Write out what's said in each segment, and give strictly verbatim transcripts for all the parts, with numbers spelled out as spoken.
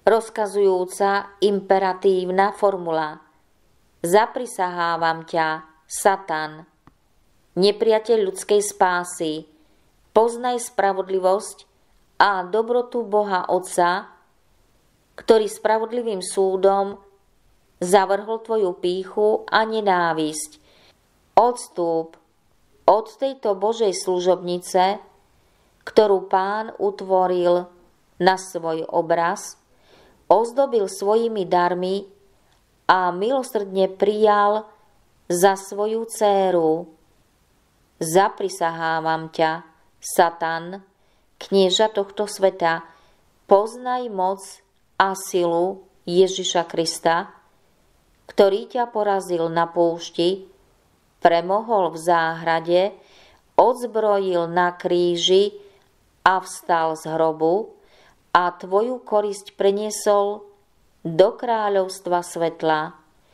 rozkazujúca imperatívna formula. Zaprisahávam ťa, Satan, nepriateľ ľudskej spásy, poznaj spravodlivosť a dobrotu Boha Otca, ktorý spravodlivým súdom zavrhol tvoju pýchu a nenávisť. Odstúp od tejto Božej služobnice, ktorú Pán utvoril na svoj obraz, ozdobil svojimi darmi a milosrdne prijal za svoju dcéru. Zaprisahávam ťa, Satan, knieža tohto sveta, poznaj moc a silu Ježiša Krista, ktorý ťa porazil na púšti, premohol v záhrade, odzbrojil na kríži a vstal z hrobu a tvoju korisť preniesol do kráľovstva svetla.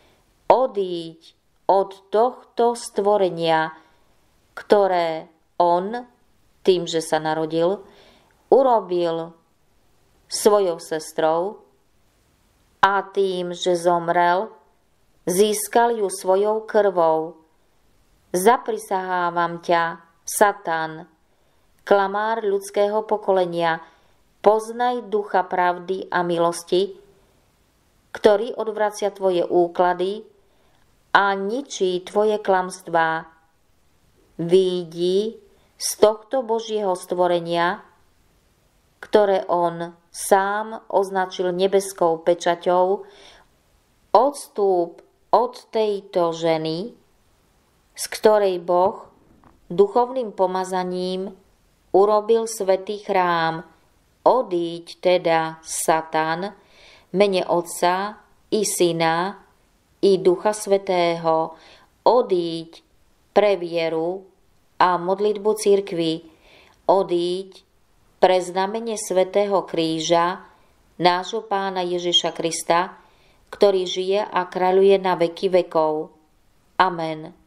Odíď od tohto stvorenia, ktoré on, tým, že sa narodil, urobil svojou sestrou a tým, že zomrel, získal ju svojou krvou. Zaprisahávam ťa, Satan, klamár ľudského pokolenia, poznaj ducha pravdy a milosti, ktorý odvracia tvoje úklady a ničí tvoje klamstvá. Výjdi z tohto Božieho stvorenia, ktoré on sám označil nebeskou pečaťou, odstúp od tejto ženy, z ktorej Boh duchovným pomazaním urobil svätý chrám. Odíď teda, Satan, mene Otca i Syna i Ducha Svätého, odíď pre vieru a modlitbu cirkvi, odíď pre znamenie Svätého kríža nášho Pána Ježiša Krista, ktorý žije a kráľuje na veky vekov. Amen.